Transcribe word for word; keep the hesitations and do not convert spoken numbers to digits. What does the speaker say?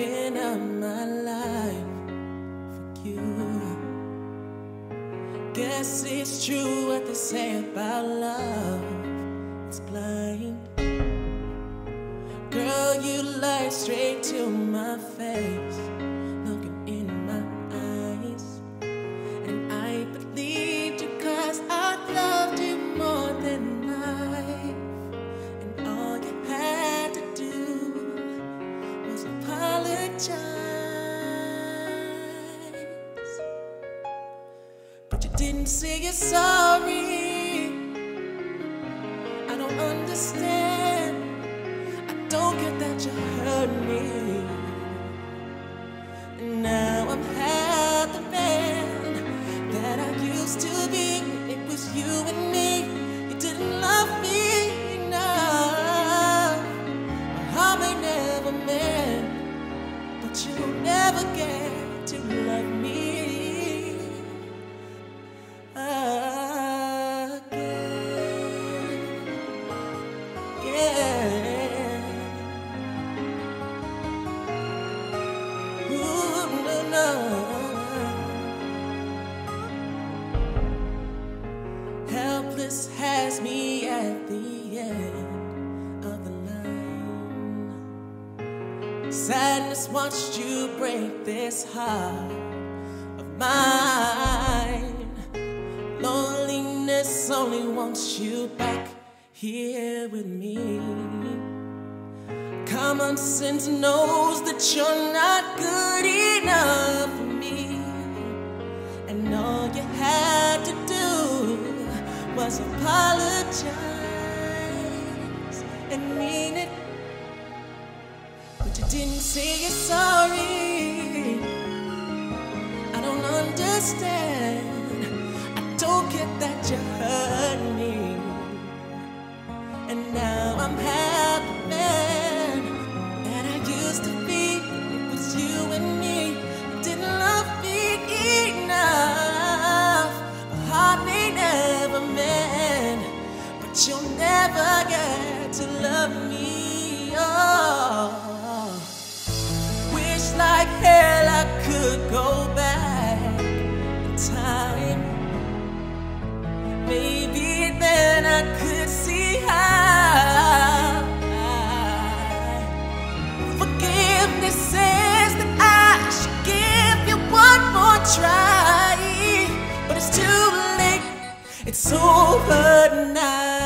giving up my life for you. Guess it's true what they say about love, it's blind. Girl, you lied straight to my face, looking in my eyes, and I believed you 'cause I loved you more than life. And all you had to do was apologize, but you didn't say you're sorry. I don't understand. Don't get that you hurt me, and now I'm half the man that I used to be. It was you and me. You didn't love me enough. My heart may never mend, but you'll never get to love me again. Yeah. Helpless has me at the end of the line. Sadness watched you break this heart of mine. Loneliness only wants you back here with me. Common sense knows that you're not good enough for me, and all you had to do was apologize and mean it, but you didn't say you're sorry. I don't understand. I don't get that you hurt me, and now I'm happy, man, that I used to be. It was you and me. You didn't love me enough. My heart may never mend, but you'll never get to love me. Oh, wish like hell I could go back in time. Maybe then I could see how forgiveness says that I should give you one more try, but it's too late. It's over now.